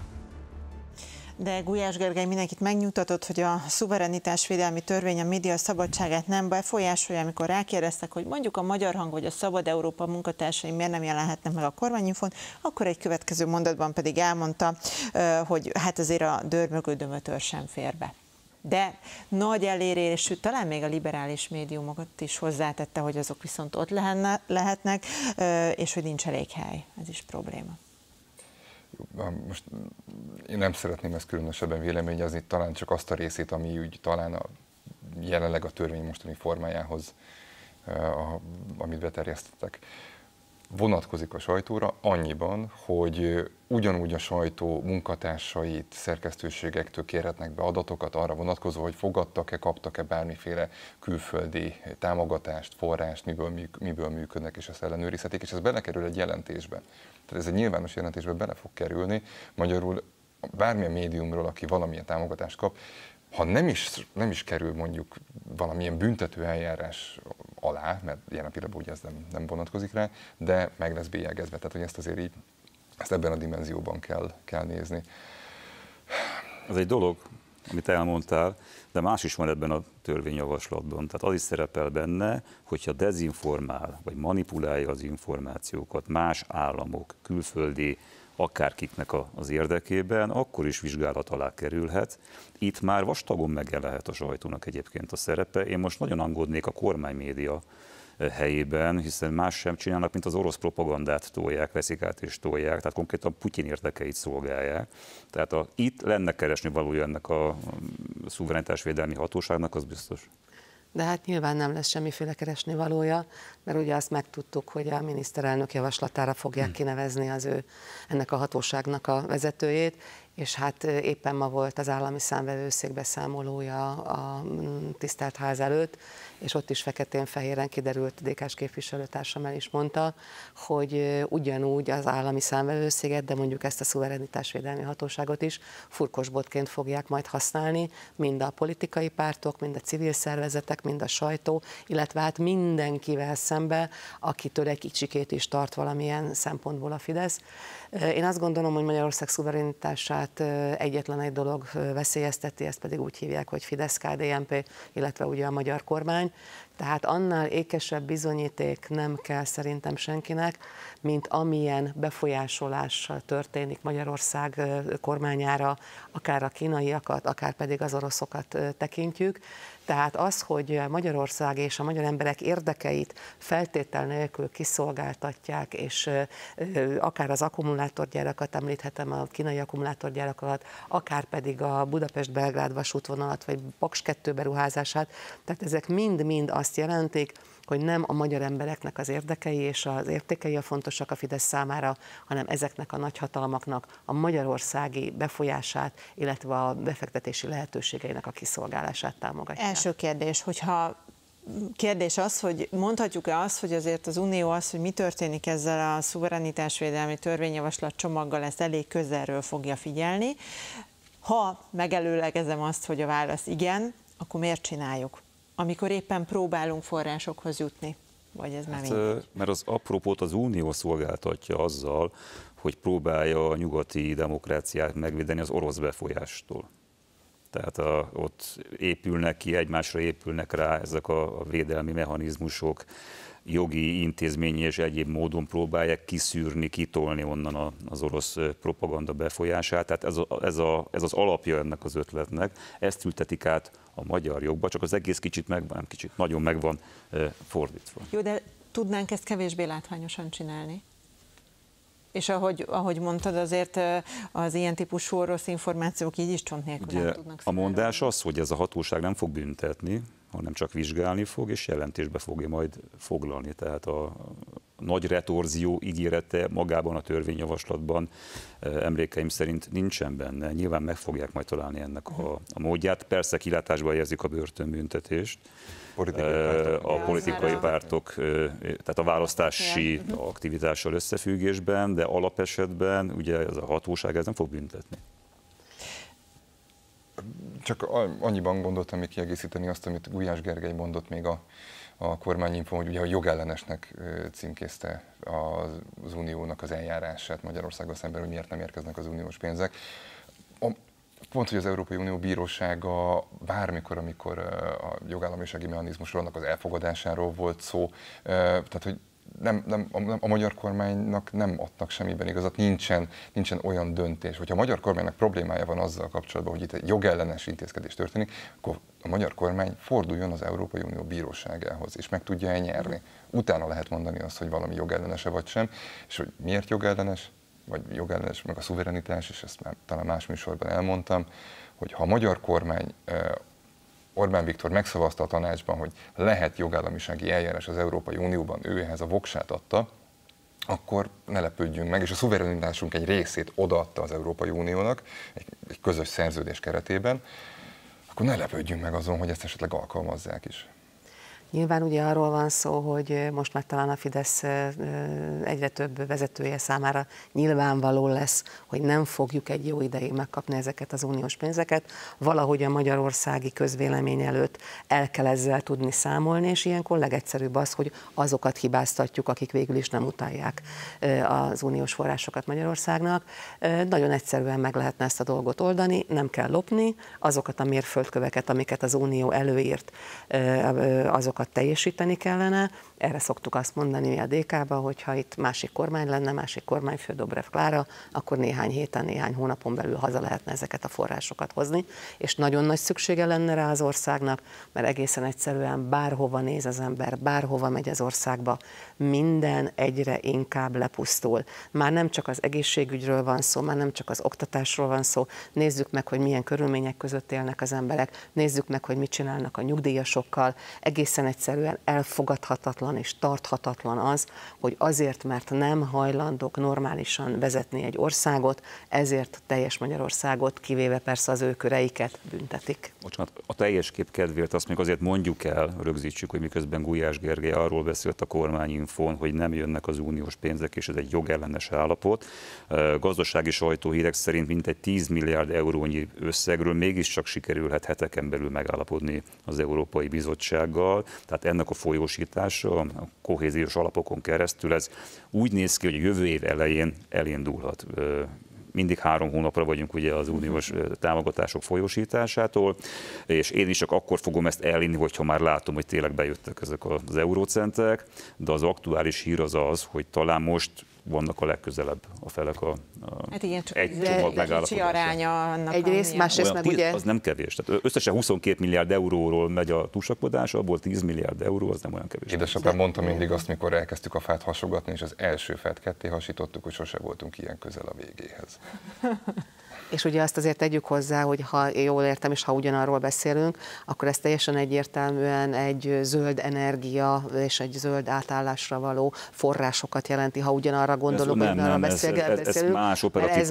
De Gulyás Gergely mindenkit megnyugtatott, hogy a szuverenitásvédelmi törvény a média szabadságát nem befolyásolja, amikor rákérdeztek, hogy mondjuk a Magyar Hang vagy a Szabad Európa munkatársai miért nem jelenhetnek meg a Kormányinfón, akkor egy következő mondatban pedig elmondta, hogy hát azért a dörmögő dömötör sem fér be. De nagy elérésű, talán még a liberális médiumokat is hozzátette, hogy azok viszont ott lehetnek, és hogy nincs elég hely. Ez is probléma. Most én nem szeretném ezt különösebben véleményezni, talán csak azt a részét, ami úgy talán jelenleg a törvény mostani formájához, amit beterjesztettek. vonatkozik a sajtóra annyiban, hogy ugyanúgy a sajtó munkatársait, szerkesztőségektől kérhetnek be adatokat arra vonatkozó, hogy fogadtak-e, kaptak-e bármiféle külföldi támogatást, forrást, miből működnek, és ezt ellenőrizhetik, és ez belekerül egy jelentésbe. Tehát ez egy nyilvános jelentésbe bele fog kerülni, magyarul bármilyen médiumról, aki valamilyen támogatást kap, ha nem is kerül mondjuk valamilyen büntető eljárás alá, mert jelen pillanatban ugye ez nem vonatkozik rá, de meg lesz bélyegezve. Tehát, hogy ezt azért így, ezt ebben a dimenzióban kell nézni. Ez egy dolog, amit elmondtál, de más is van ebben a törvényjavaslatban. Tehát az is szerepel benne, hogyha dezinformál, vagy manipulálja az információkat más államok, külföldi, akárkiknek az érdekében, akkor is vizsgálat alá kerülhet. Itt már vastagon megjelenhet a sajtónak egyébként a szerepe. Én most nagyon aggódnék a kormánymédia helyében, hiszen más sem csinálnak, mint az orosz propagandát tolják, veszik át és tolják, tehát konkrétan Putyin érdekeit szolgálják. Tehát itt lenne keresni valója ennek a szuverenitásvédelmi hatóságnak, az biztos. De hát nyilván nem lesz semmiféle keresni valója, mert ugye azt megtudtuk, hogy a miniszterelnök javaslatára fogják kinevezni ennek a hatóságnak a vezetőjét, és hát éppen ma volt az állami számvevőszék beszámolója a tisztelt ház előtt, és ott is feketén-fehéren kiderült, DK-s képviselőtársam el is mondta, hogy ugyanúgy az állami számvevőszéket, de mondjuk ezt a szuverenitásvédelmi hatóságot is furkosbotként fogják majd használni, mind a politikai pártok, mind a civil szervezetek, mind a sajtó, illetve hát mindenkivel szembe, akitől egy kicsikét is tart valamilyen szempontból a Fidesz. Én azt gondolom, hogy Magyarország szuverenitását egyetlen egy dolog veszélyezteti, ezt pedig úgy hívják, hogy Fidesz-KDNP, illetve ugye a magyar kormány. Tehát annál ékesebb bizonyíték nem kell szerintem senkinek, mint amilyen befolyásolás történik Magyarország kormányára, akár a kínaiakat, akár pedig az oroszokat tekintjük. Tehát az, hogy Magyarország és a magyar emberek érdekeit feltétel nélkül kiszolgáltatják, és akár az akkumulátorgyárakat említhetem, a kínai akkumulátorgyárakat, akár pedig a Budapest-Belgrád vasútvonalat, vagy Paks 2 beruházását, tehát ezek mind-mind azt jelentik, hogy nem a magyar embereknek az érdekei és az értékei a fontosak a Fidesz számára, hanem ezeknek a nagyhatalmaknak a magyarországi befolyását, illetve a befektetési lehetőségeinek a kiszolgálását támogatják. Első kérdés az, hogy mondhatjuk-e azt, hogy azért az Unió az, hogy mi történik ezzel a szuverenitásvédelmi törvényjavaslat csomaggal, ezt elég közelről fogja figyelni. Ha megelőlegezem azt, hogy a válasz igen, akkor miért csináljuk? Amikor éppen próbálunk forrásokhoz jutni, vagy ez már mindegy? Mert az apropót az Unió szolgáltatja azzal, hogy próbálja a nyugati demokráciát megvédeni az orosz befolyástól. Tehát ott épülnek ki, egymásra épülnek rá ezek a védelmi mechanizmusok, jogi, intézményi és egyéb módon próbálják kiszűrni, kitolni onnan az orosz propaganda befolyását. Tehát ez az alapja ennek az ötletnek. Ezt ültetik át a magyar jogba, csak az egész kicsit nagyon meg van fordítva. Jó, de tudnánk ezt kevésbé látványosan csinálni? És ahogy mondtad, azért az ilyen típusú orosz információk így is csont nélkül nem tudnak A mondás az, hogy ez a hatóság nem fog büntetni, hanem csak vizsgálni fog, és jelentésbe fogja majd foglalni. Tehát a nagy retorzió ígérete magában a törvényjavaslatban emlékeim szerint nincsen benne. Nyilván meg fogják majd találni ennek a módját. Persze kilátásba érzik a börtönbüntetést. A politikai pártok, tehát a választási aktivitással összefüggésben, de alapesetben ugye ez a hatóság ez nem fog büntetni. Csak annyiban gondoltam még kiegészíteni azt, amit Gulyás Gergely mondott még a kormányinfon, hogy ugye a jogellenesnek címkézte az uniónak az eljárását Magyarországgal szemben, hogy miért nem érkeznek az uniós pénzek. Pont, hogy az Európai Unió Bírósága bármikor, amikor a jogállamisági mechanizmusról, annak az elfogadásáról volt szó, tehát hogy a magyar kormánynak nem adnak semmiben igazat, nincsen olyan döntés. Hogyha a magyar kormánynak problémája van azzal kapcsolatban, hogy itt egy jogellenes intézkedés történik, akkor a magyar kormány forduljon az Európai Unió Bíróságához, és meg tudja nyerni. Utána lehet mondani azt, hogy valami jogellenese vagy sem, és hogy miért jogellenes, vagy jogellenes, meg a szuverenitás, és ezt már talán más műsorban elmondtam, hogy ha a magyar kormány, Orbán Viktor megszavazta a tanácsban, hogy lehet jogállamisági eljárás az Európai Unióban, ő ehhez a voksát adta, akkor ne lepődjünk meg, és a szuverenitásunk egy részét odaadta az Európai Uniónak egy közös szerződés keretében, akkor ne lepődjünk meg azon, hogy ezt esetleg alkalmazzák is. Nyilván ugye arról van szó, hogy most már talán a Fidesz egyre több vezetője számára nyilvánvaló lesz, hogy nem fogjuk egy jó ideig megkapni ezeket az uniós pénzeket. Valahogy a magyarországi közvélemény előtt el kell ezzel tudni számolni, és ilyenkor legegyszerűbb az, hogy azokat hibáztatjuk, akik végül is nem utálják az uniós forrásokat Magyarországnak. Nagyon egyszerűen meg lehetne ezt a dolgot oldani, nem kell lopni, azokat a mérföldköveket, amiket az Unió előírt, azokat teljesíteni kellene. Erre szoktuk azt mondani a DK-ba, hogy ha itt másik kormány lenne, másik kormányfő, Dobrev Klára, akkor néhány héten, néhány hónapon belül haza lehetne ezeket a forrásokat hozni, és nagyon nagy szüksége lenne rá az országnak, mert egészen egyszerűen bárhova néz az ember, bárhova megy az országba, minden egyre inkább lepusztul. Már nem csak az egészségügyről van szó, már nem csak az oktatásról van szó, nézzük meg, hogy milyen körülmények között élnek az emberek, nézzük meg, hogy mit csinálnak a nyugdíjasokkal. Egészen egyszerűen elfogadhatatlan és tarthatatlan az, hogy azért, mert nem hajlandók normálisan vezetni egy országot, ezért teljes Magyarországot, kivéve persze az ő köreiket büntetik. Bocsánat, a teljes kép kedvéért azt még azért mondjuk el, rögzítsük, hogy miközben Gulyás Gergely arról beszélt a kormányinfón, hogy nem jönnek az uniós pénzek, és ez egy jogellenes állapot. Gazdasági sajtóhírek szerint mintegy 10 milliárd eurónyi összegről mégiscsak sikerülhet heteken belül megállapodni az Európai Bizottsággal. Tehát ennek a folyósítása a kohéziós alapokon keresztül ez úgy néz ki, hogy a jövő év elején elindulhat. Mindig 3 hónapra vagyunk ugye az uniós támogatások folyósításától, és én is csak akkor fogom ezt elinni, hogyha már látom, hogy tényleg bejöttek ezek az eurócentek, de az aktuális hír az, hogy talán most vannak a legközelebb a felek hát igen, csak egy csomag megállapodásra. Aránya annak egyrészt, másrészt meg ugye... Az nem kevés. Tehát összesen 22 milliárd euróról megy a túlsakkodás, abból 10 milliárd euró, az nem olyan kevés. Édesapám mondta mindig azt, mikor elkezdtük a fát hasogatni, és az első fát ketté hasítottuk, hogy sose voltunk ilyen közel a végéhez. És ugye azt azért tegyük hozzá, hogy ha jól értem, és ha ugyanarról beszélünk, akkor ez teljesen egyértelműen egy zöld energia és egy zöld átállásra való forrásokat jelenti, ha ugyanarra gondolok, hogy arra beszélünk. Ez más operatív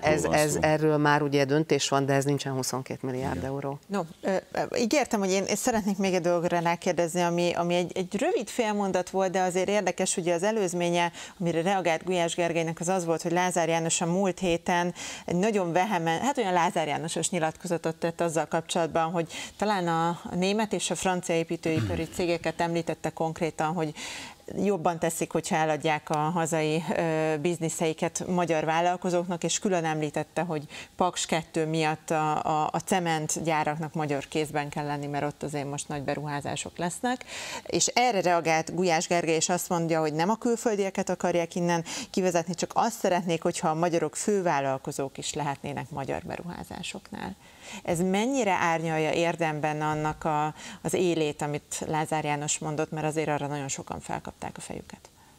erről már ugye döntés van, de ez nincsen 22 milliárd euró. No, ígértem, hogy én szeretnék még egy dologra rákérdezni, ami egy rövid félmondat volt, de azért érdekes, ugye az előzménye, amire reagált Gulyás Gergelynek, az volt, hogy Lázár János a múlt héten egy nagyon hát olyan Lázár Jánosos nyilatkozatot tett azzal kapcsolatban, hogy talán a német és a francia építőipari cégeket említette konkrétan, hogy jobban teszik, hogyha eladják a hazai bizniszeiket magyar vállalkozóknak, és külön említette, hogy Paks 2 miatt a cementgyáraknak magyar kézben kell lenni, mert ott azért most nagy beruházások lesznek. És erre reagált Gulyás Gergely, és azt mondja, hogy nem a külföldieket akarják innen kivezetni, csak azt szeretnék, hogyha a magyarok fővállalkozók is lehetnének magyar beruházásoknál. Ez mennyire árnyalja érdemben annak az élét, amit Lázár János mondott, mert azért arra nagyon sokan felkapták a fejüket?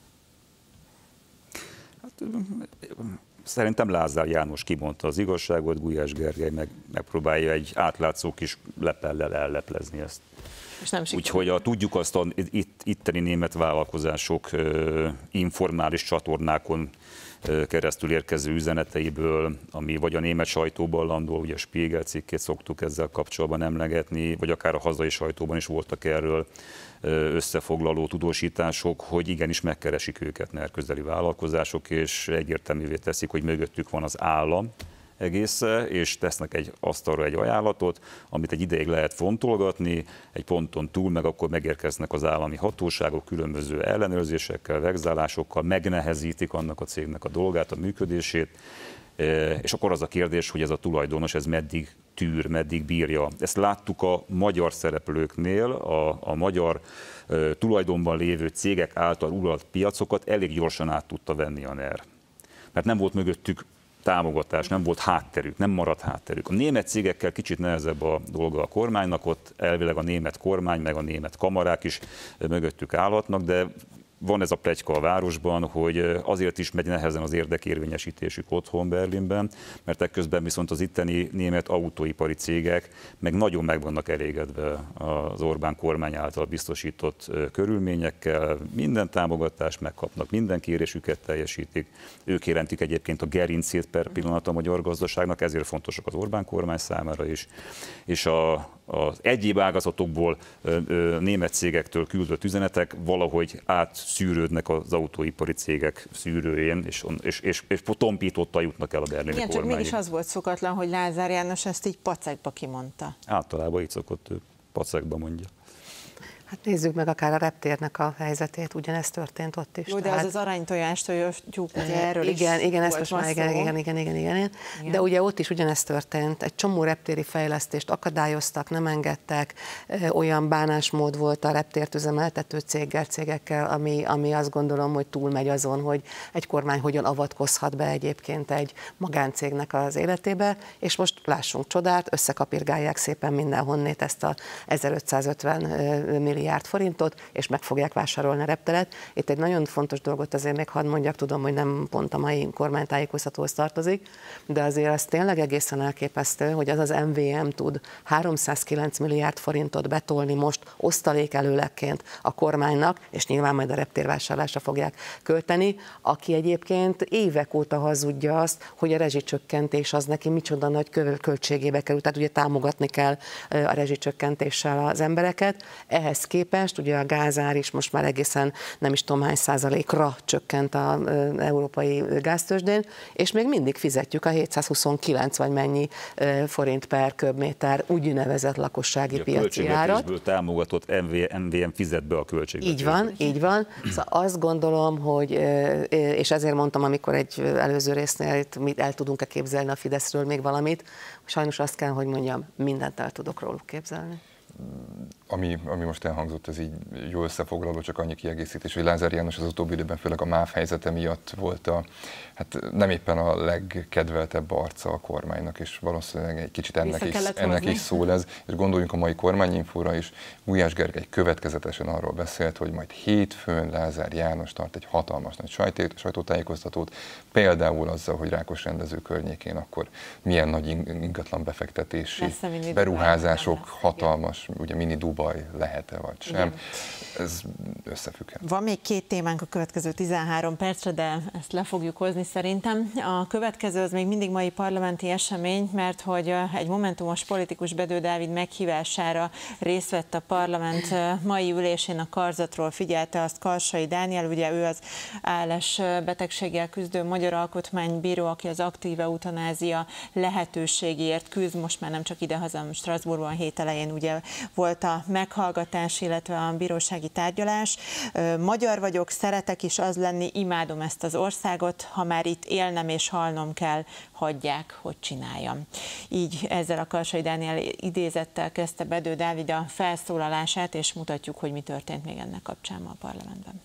Hát, szerintem Lázár János kimondta az igazságot, Gulyás Gergely megpróbálja egy átlátszó kis lepellel elleplezni ezt. Úgyhogy tudjuk azt, itteni német vállalkozások informális csatornákon keresztül érkező üzeneteiből, ami vagy a német sajtóban landol, ugye a Spiegel cikkét szoktuk ezzel kapcsolatban emlegetni, vagy akár a hazai sajtóban is voltak erről összefoglaló tudósítások, hogy igenis megkeresik őket NER közeli vállalkozások, és egyértelművé teszik, hogy mögöttük van az állam egész, és tesznek egy asztalra egy ajánlatot, amit egy ideig lehet fontolgatni, egy ponton túl, meg akkor megérkeznek az állami hatóságok különböző ellenőrzésekkel, vegzálásokkal, megnehezítik annak a cégnek a dolgát, a működését, és akkor az a kérdés, hogy ez a tulajdonos, ez meddig tűr, meddig bírja. Ezt láttuk a magyar szereplőknél, a magyar tulajdonban lévő cégek által uralt piacokat elég gyorsan át tudta venni a NER. Mert nem volt mögöttük támogatás, nem volt hátterük, nem maradt hátterük. A német cégekkel kicsit nehezebb a dolga a kormánynak, ott elvileg a német kormány, meg a német kamarák is mögöttük állhatnak, de van ez a pletyka a városban, hogy azért is megy nehezen az érdekérvényesítésük otthon Berlinben, mert ekközben viszont az itteni német autóipari cégek meg nagyon meg vannak elégedve az Orbán kormány által biztosított körülményekkel, minden támogatást megkapnak, minden kérésüket teljesítik. Ők jelentik egyébként a gerincét per pillanat a magyar gazdaságnak, ezért fontosak az Orbán kormány számára is. És az egyéb ágazatokból német cégektől küldött üzenetek valahogy átszűrődnek az autóipari cégek szűrőjén, és tompítottan jutnak el a berlini kormányig. Igen, csak mégis az volt szokatlan, hogy Lázár János ezt így pacekba kimondta. Általában így szokott ő pacekba mondja. Hát nézzük meg akár a reptérnek a helyzetét, ugyanezt történt ott is. Jó, de az aranytojástól tyúk, ugye erről igen, ezt most már igen. De ugye ott is ugyanezt történt. Egy csomó reptéri fejlesztést akadályoztak, nem engedtek, olyan bánásmód volt a reptért üzemeltető cégekkel, ami azt gondolom, hogy túlmegy azon, hogy egy kormány hogyan avatkozhat be egyébként egy magáncégnek az életébe, és most lássunk csodát, összekapirgálják szépen mindenhonnét ezt a 1550 milliárd forintot, és meg fogják vásárolni a repteret. Itt egy nagyon fontos dolgot azért még hadd mondjak, tudom, hogy nem pont a mai kormánytájékoztatóhoz tartozik, de azért az tényleg egészen elképesztő, hogy az MVM tud 309 milliárd forintot betolni most osztalékelőlegként a kormánynak, és nyilván majd a reptérvásárlásra fogják költeni, aki egyébként évek óta hazudja azt, hogy a rezsicsökkentés az neki micsoda nagy költségébe kerül, tehát ugye támogatni kell a rezsicsökkentéssel az embereket. Ehhez képest ugye a gázár is most már egészen nem is tudom hány százalékra csökkent az európai gáztőzsdén, és még mindig fizetjük a 729 vagy mennyi forint per köbméter úgynevezett lakossági piaci árat. A költségvetésből támogatott MVM fizet be a költségvetésből. Így van. Szóval azt gondolom, hogy, és ezért mondtam, amikor egy előző résznél mit el tudunk-e képzelni a Fideszről még valamit, sajnos azt kell, hogy mondjam, mindent el tudok róluk képzelni. Ami most elhangzott, ez így jó összefoglalva, csak annyi kiegészítés, hogy Lázár János az utóbbi időben főleg a MÁV helyzete miatt volt hát nem éppen a legkedveltebb arca a kormánynak, és valószínűleg egy kicsit ennek is szól ez. És gondoljunk a mai kormányinfóra is, Gulyás Gergely következetesen arról beszélt, hogy majd hétfőn Lázár János tart egy hatalmas nagy sajtótájékoztatót, például azzal, hogy Rákos rendező környékén akkor milyen nagy ingatlan befektetési beruházások, hatalmas, ugye mini Dubaj lehet-e vagy sem. Igen. Ez összefügghet. Van még két témánk a következő 13 percre, de ezt le fogjuk hozni szerintem. A következő az még mindig mai parlamenti esemény, mert hogy egy momentumos politikus, Bedő Dávid meghívására részt vett a parlament mai ülésén, a karzatról figyelte azt Karsai Dániel, ugye ő az ALS betegséggel küzdő magyar alkotmánybíró, aki az aktív eutanázia lehetőségéért küzd, most már nem csak idehaza, Strasbourgban hét elején ugye volt a meghallgatás, illetve a bírósági tárgyalás. Magyar vagyok, szeretek is az lenni, imádom ezt az országot, ha már itt élnem és halnom kell, hagyják, hogy csináljam. Így ezzel a Karsai Dániel idézettel kezdte Bedő Dávid a felszólalását, és mutatjuk, hogy mi történt még ennek kapcsán ma a parlamentben.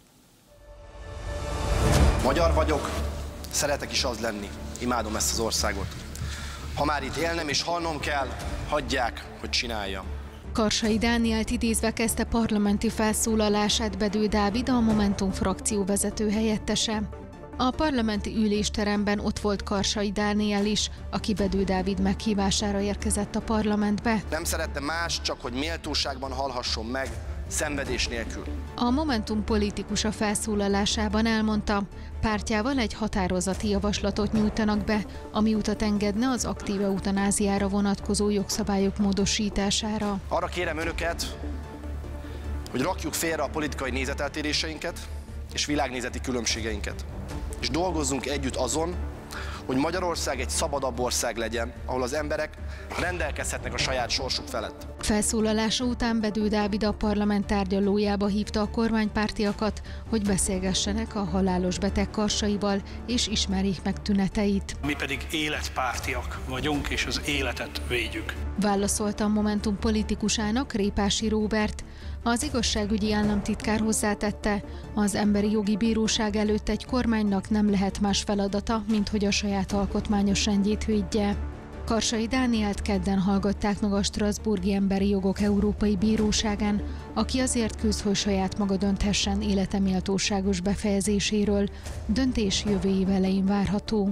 Magyar vagyok, szeretek is az lenni, imádom ezt az országot. Ha már itt élnem és halnom kell, hagyják, hogy csináljam. Karsai Dánielt idézve kezdte parlamenti felszólalását Bedő Dávid, a Momentum frakció vezető helyettese. A parlamenti ülésteremben ott volt Karsai Dániel is, aki Bedő Dávid meghívására érkezett a parlamentbe. Nem szerettem más, csak hogy méltóságban halhasson meg, szenvedés nélkül. A Momentum politikusa felszólalásában elmondta, pártjával egy határozati javaslatot nyújtanak be, ami utat engedne az aktív eutanáziára vonatkozó jogszabályok módosítására. Arra kérem önöket, hogy rakjuk félre a politikai nézeteltéréseinket és világnézeti különbségeinket, és dolgozzunk együtt azon, hogy Magyarország egy szabadabb ország legyen, ahol az emberek rendelkezhetnek a saját sorsuk felett. Felszólalása után Bedő Dávid a parlament tárgyalójába hívta a kormánypártiakat, hogy beszélgessenek a halálos beteg Karsaival, és ismerjék meg tüneteit. Mi pedig életpártiak vagyunk, és az életet védjük. Válaszolta a Momentum politikusának Répási Róbert. Az igazságügyi államtitkár hozzátette, az Emberi Jogi Bíróság előtt egy kormánynak nem lehet más feladata, mint hogy a saját alkotmányos rendjét védje. Karsai Dánielt kedden hallgatták meg a Strasbourgi Emberi Jogok Európai Bíróságán, aki azért küzd, hogy saját maga dönthessen élete méltóságos befejezéséről. Döntés jövő év elején várható.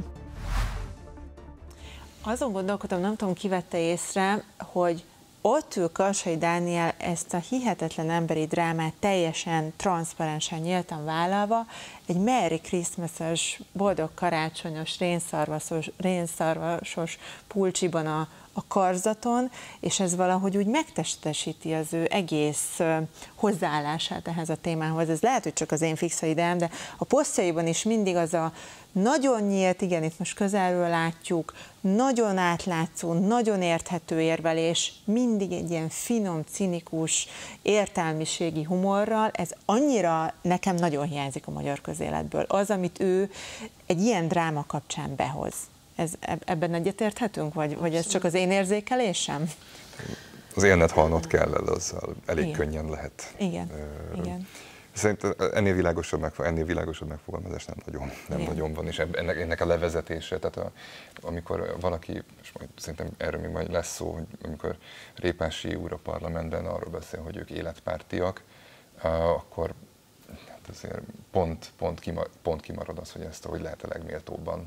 Azon gondolkodom, nem tudom, ki vette észre, hogy ott ül Karsai Dániel ezt a hihetetlen emberi drámát teljesen transzparensen, nyíltan vállalva, egy Merry Christmas-os, boldog karácsonyos, rénszarvasos pulcsiban a karzaton, és ez valahogy úgy megtestesíti az ő egész hozzáállását ehhez a témához. Ez lehet, hogy csak az én fixa ideám, de a posztjaiban is mindig az a nagyon nyílt, igen, itt most közelről látjuk, nagyon átlátszó, nagyon érthető érvelés, mindig egy ilyen finom, cinikus, értelmiségi humorral, ez annyira nekem nagyon hiányzik a magyar közéletből. Az, amit ő egy ilyen dráma kapcsán behoz. Ebben egyetérthetünk, vagy ez csak az én érzékelésem? Az élnet halnod kell, azzal elég igen. Könnyen lehet. Igen. Igen. Szerintem ennél világosabb megfogalmazás nem nagyon van, és ennek a levezetése, tehát amikor valaki, és majd szerintem erről még majd lesz szó, hogy amikor Répási úr a parlamentben arról beszél, hogy ők életpártiak, akkor hát azért pont kimarad az, hogy ezt hogy lehet a legméltóbban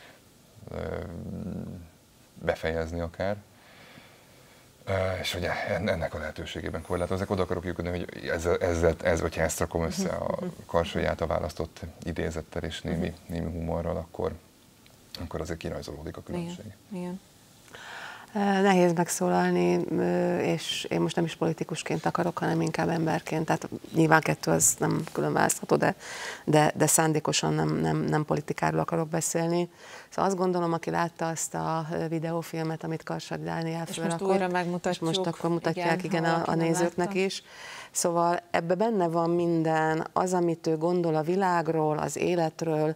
befejezni akár. És hogy ennek a lehetőségében korlátozzák. Oda akarok jutni, hogy hogyha ezt rakom össze a Karsai által választott idézettel és némi humorral, akkor azért kirajzolódik a különbség. Igen. Nehéz megszólalni, és én most nem is politikusként akarok, hanem inkább emberként. Tehát nyilván kettő az nem külön választható, de szándékosan nem politikáról akarok beszélni. Szóval azt gondolom, aki látta azt a videófilmet, amit Karsai Dániel felrakott, most újra megmutatjuk. És most akkor mutatják a nézőknek is. Szóval ebbe benne van minden, az, amit ő gondol a világról, az életről,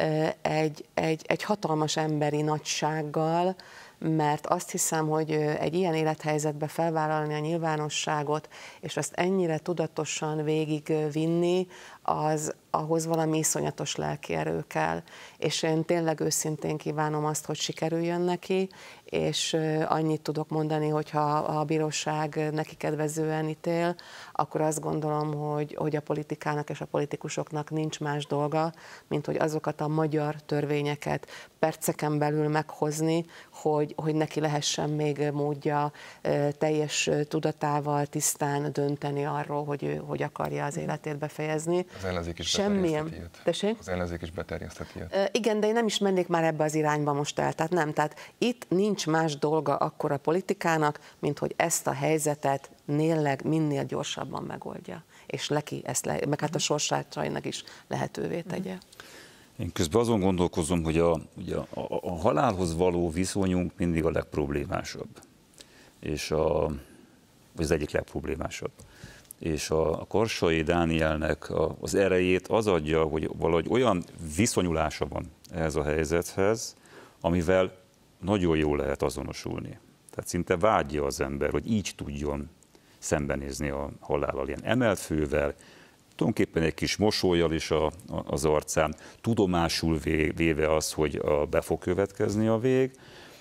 egy hatalmas emberi nagysággal, mert azt hiszem, hogy egy ilyen élethelyzetbe felvállalni a nyilvánosságot, és azt ennyire tudatosan végigvinni, ahhoz valami iszonyatos lelkierő kell. És én tényleg őszintén kívánom azt, hogy sikerüljön neki, és annyit tudok mondani, hogy ha a bíróság neki kedvezően ítél, akkor azt gondolom, hogy a politikának és a politikusoknak nincs más dolga, mint hogy azokat a magyar törvényeket perceken belül meghozni, hogy neki lehessen még módja teljes tudatával, tisztán dönteni arról, hogy ő hogy akarja az életét befejezni. Az ellenzék is beterjesztheti ilyet. Igen, de én nem is mennék már ebbe az irányba most el. Tehát nem. Tehát itt nincs más dolga akkor a politikának, mint hogy ezt a helyzetet minél gyorsabban megoldja. És meg hát a sorsácsainak is lehetővé tegye. Én közben azon gondolkozom, hogy a halálhoz való viszonyunk mindig a legproblémásabb. És az egyik legproblémásabb. És a Karsai Dánielnek az erejét az adja, hogy valahogy olyan viszonyulása van ehhez a helyzethez, amivel nagyon jól lehet azonosulni. Tehát szinte vágyja az ember, hogy így tudjon szembenézni a halállal, ilyen emelt fővel, tulajdonképpen egy kis mosollyal is az arcán, tudomásul véve az, hogy be fog következni a vég,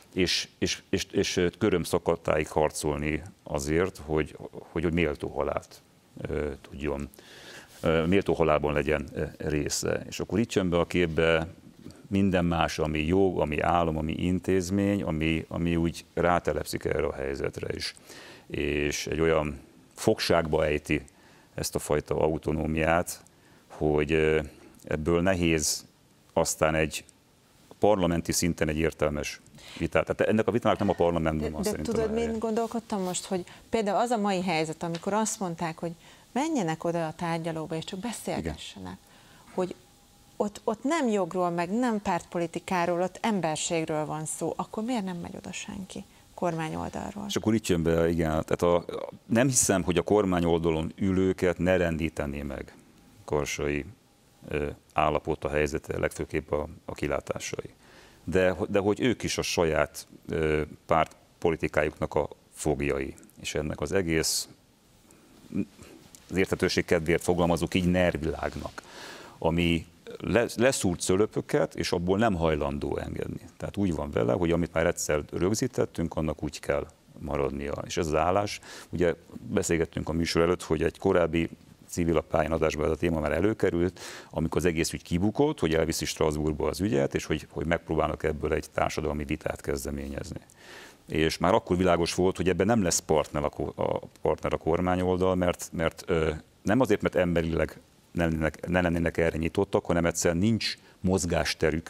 és körömszakadtáig harcolni azért, hogy méltó halált tudjon, méltó halálban legyen része. És akkor itt jön be a képbe minden más, ami jog, ami állam, ami intézmény, ami úgy rátelepszik erre a helyzetre is. És egy olyan fogságba ejti ezt a fajta autonómiát, hogy ebből nehéz aztán egy parlamenti szinten egy értelmes vitát. Tehát ennek a vitának nem a parlamentben van szerintem. De tudod, mint gondolkodtam most, hogy például az a mai helyzet, amikor azt mondták, hogy menjenek oda a tárgyalóba, és csak beszélgessenek, hogy ott nem jogról, meg nem pártpolitikáról, ott emberségről van szó, akkor miért nem megy oda senki kormány oldalról? És akkor itt jön be, igen, tehát nem hiszem, hogy a kormány oldalon ülőket ne rendítené meg Karsai állapot, a helyzete, legfőképp a kilátásai. De hogy ők is a saját pártpolitikájuknak a fogjai, és ennek az egész, az érthetőség kedvéért fogalmazunk így, nervilágnak, ami leszúrt szölöpöket, és abból nem hajlandó engedni. Tehát úgy van vele, hogy amit már egyszer rögzítettünk, annak úgy kell maradnia. És ez az állás, ugye beszélgettünk a műsor előtt, hogy egy korábbi civil a pályán adásban ez a téma már előkerült, amikor az egész ügy kibukott, hogy elviszi Strasbourgba az ügyet, és hogy megpróbálnak ebből egy társadalmi vitát kezdeményezni. És már akkor világos volt, hogy ebben nem lesz partner a kormányoldal, mert nem azért, mert emberileg ne lennének erre nyitottak, hanem egyszerűen nincs mozgásterük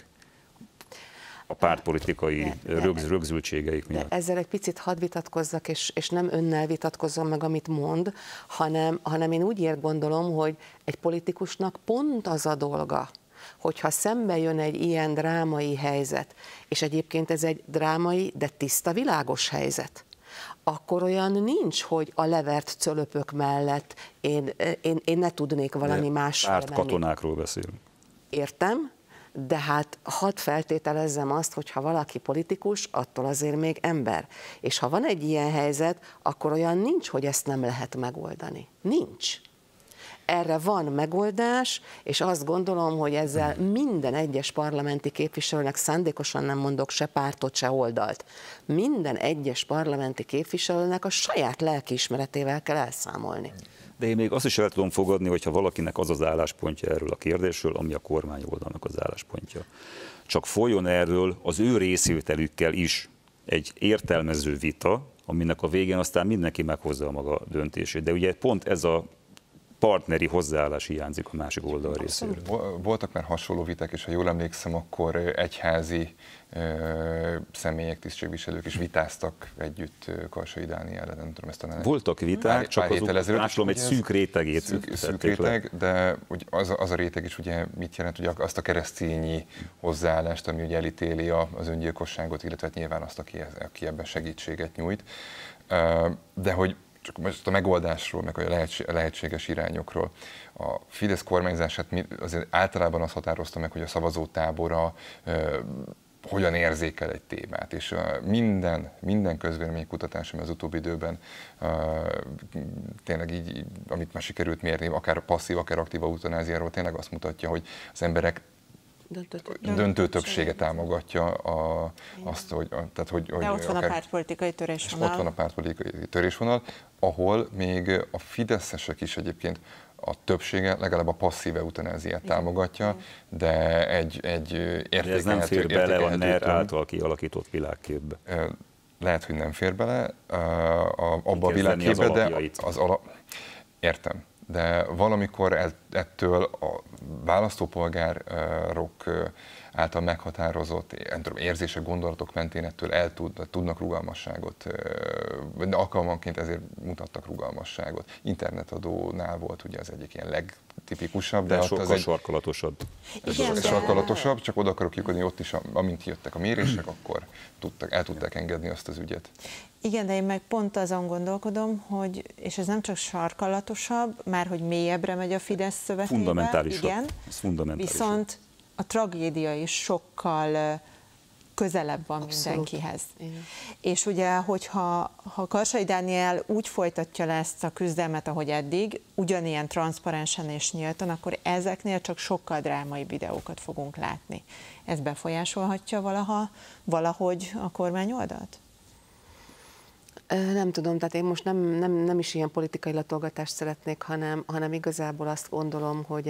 a pártpolitikai rögzültségeik miatt. Ezzel egy picit hadd vitatkozzak, és nem önnel vitatkozom meg, amit mond, hanem én úgy gondolom, hogy egy politikusnak pont az a dolga, hogyha szembe jön egy ilyen drámai helyzet, és egyébként ez egy drámai, de tiszta, világos helyzet, akkor olyan nincs, hogy a levert cölöpök mellett én ne tudnék valami másra menni. Katonákról beszélünk. Értem, de hát hadd feltételezzem azt, hogy ha valaki politikus, attól azért még ember. És ha van egy ilyen helyzet, akkor olyan nincs, hogy ezt nem lehet megoldani. Nincs. Erre van megoldás, és azt gondolom, hogy ezzel minden egyes parlamenti képviselőnek, szándékosan nem mondok se pártot, se oldalt, minden egyes parlamenti képviselőnek a saját lelkiismeretével kell elszámolni. De én még azt is el tudom fogadni, hogyha valakinek az az álláspontja erről a kérdésről, ami a kormány oldalnak az álláspontja. Csak folyjon erről az ő részvételükkel is egy értelmező vita, aminek a végén aztán mindenki meghozza a maga döntését. De ugye pont ez a partneri hozzáállás hiányzik a másik oldal részéről. Voltak már hasonló viták, és ha jól emlékszem, akkor egyházi személyek, tisztségviselők is vitáztak együtt Karsai Dániel, nem tudom ezt talán. Voltak viták, csak az társadalom egy szűk rétegét. Szűk réteg, de az a réteg is ugye mit jelent, hogy azt a keresztényi hozzáállást, ami ugye elítéli az öngyilkosságot, illetve nyilván azt, aki ebben segítséget nyújt. De hogy csak most a megoldásról, meg a lehetséges irányokról. A Fidesz kormányzását azért általában azt határozta meg, hogy a szavazótábora hogyan érzékel egy témát, és minden közvéleménykutatás, ami az utóbbi időben tényleg így, amit már sikerült mérni, akár passzív, akár aktív eutanáziáról, tényleg azt mutatja, hogy az emberek döntő többsége támogatja azt, hogy... Tehát, hogy de ott van a pártpolitikai törésvonal. Ott van a pártpolitikai törésvonal, ahol még a fideszesek is egyébként a többsége legalább a passzív eutanáziát támogatja, de egy értékelhető... Ez nem fér bele a NER által kialakított világképbe. Lehet, hogy nem fér bele abba a világképbe, de értem. De valamikor ettől a választópolgárok által meghatározott érzések, gondolatok mentén ettől tudnak rugalmasságot, de alkalmanként ezért mutattak rugalmasságot. Internetadónál volt ugye az egyik ilyen legtipikusabb, de sokkal sarkalatosabb. Sarkalatosabb, csak oda akarok lyukadni, ott is, amint jöttek a mérések, akkor el tudták engedni azt az ügyet. Igen, de én meg pont azon gondolkodom, hogy, és ez nem csak sarkalatosabb, már hogy mélyebbre megy a Fidesz szövetébe. Fundamentálisabb. Igen, ez fundamentálisabb. Viszont a tragédia is sokkal közelebb van mindenkihez. Igen. És ugye, hogyha Karsai Dániel úgy folytatja le ezt a küzdelmet, ahogy eddig, ugyanilyen transzparensen és nyíltan, akkor ezeknél csak sokkal drámai videókat fogunk látni. Ez befolyásolhatja valahogy a kormány oldalt? Nem tudom, tehát én most nem is ilyen politikai latolgatást szeretnék, hanem igazából azt gondolom, hogy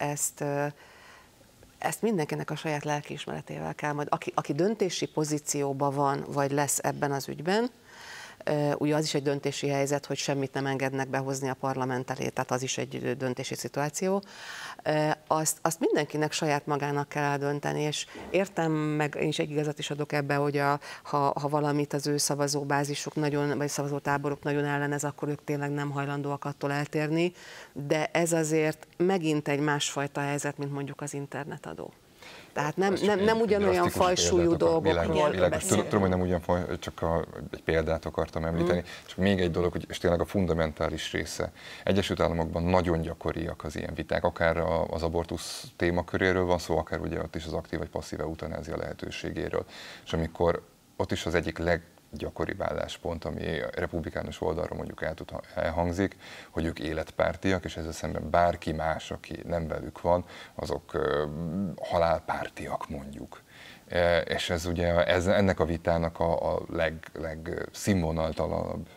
ezt mindenkinek a saját lelkiismeretével kell majd, aki döntési pozícióban van, vagy lesz ebben az ügyben, ugye az is egy döntési helyzet, hogy semmit nem engednek behozni a parlament elé, tehát az is egy döntési szituáció. Azt mindenkinek saját magának kell eldönteni, és értem, meg én is egy igazat is adok ebbe, hogy ha valamit az ő szavazóbázisuk vagy szavazótáboruk nagyon ellenez, akkor ők tényleg nem hajlandóak attól eltérni, de ez azért megint egy másfajta helyzet, mint mondjuk az internetadó. Tehát nem ugyanolyan fajsúlyú dolgokról beszélünk. Tudom, hogy nem ugyan csak egy példát akartam említeni, csak még egy dolog, és tényleg a fundamentális része. Egyesült Államokban nagyon gyakoriak az ilyen viták, akár az abortusz témaköréről van szó, akár ugye ott is az aktív vagy passzív eutanázia lehetőségéről. És amikor ott is az egyik gyakoribb álláspont, ami republikánus oldalra mondjuk elhangzik, hogy ők életpártiak, és ezzel szemben bárki más, aki nem velük van, azok halálpártiak mondjuk. És ez ugye ennek a vitának a legszínvonaltalanabb,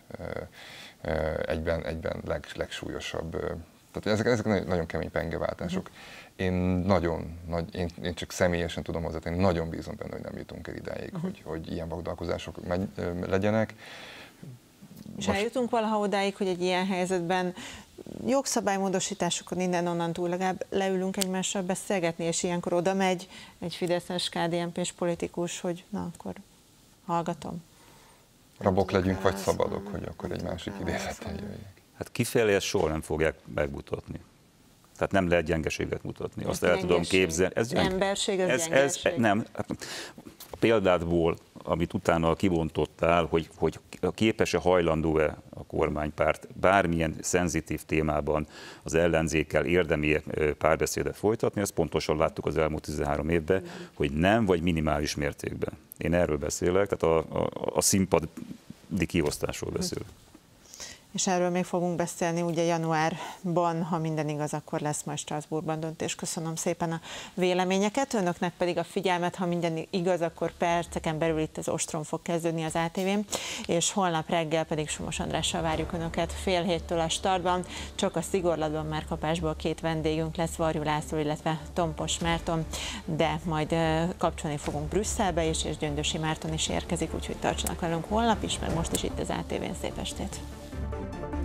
egyben legsúlyosabb. Tehát ezek nagyon kemény pengeváltások. Én csak személyesen tudom hozzátenni, én nagyon bízom benne, hogy nem jutunk el idáig, hogy ilyen vagdalkozások legyenek. És eljutunk valaha odáig, hogy egy ilyen helyzetben jogszabálymódosításokon innen-onnan túl legalább leülünk egymással beszélgetni, és ilyenkor oda megy egy fideszes KDNP-s politikus, hogy na, akkor hallgatom. Rabok legyünk, vagy szabadok, hogy akkor egy másik idézettel jöjjek. Hát kifelé ezt soha nem fogják megmutatni. Tehát nem lehet gyengeséget mutatni. Azt el tudom képzelni. Emberség, ez gyengeség. Nem. A példádból, amit utána kibontottál, hogy képes-e, hajlandó-e a kormánypárt bármilyen szenzitív témában az ellenzékkel érdemi párbeszédet folytatni, ezt pontosan láttuk az elmúlt 13 évben, hogy nem, vagy minimális mértékben. Én erről beszélek, tehát a színpadi kiosztásról beszélek. És erről még fogunk beszélni, ugye januárban, ha minden igaz, akkor lesz majd Strasbourgban döntés. Köszönöm szépen a véleményeket, önöknek pedig a figyelmet, ha minden igaz, akkor perceken belül itt az ostrom fog kezdődni az ATV-n, és holnap reggel pedig Somos Andrással várjuk önöket 6:30 a startban, csak a szigorlatban már kapásból 2 vendégünk lesz, Varjú László, illetve Tompos Márton, de majd kapcsolni fogunk Brüsszelbe is, és Gyöngyösi Márton is érkezik, úgyhogy tartsanak velünk holnap is, meg most is itt az ATV-n. Szép estét!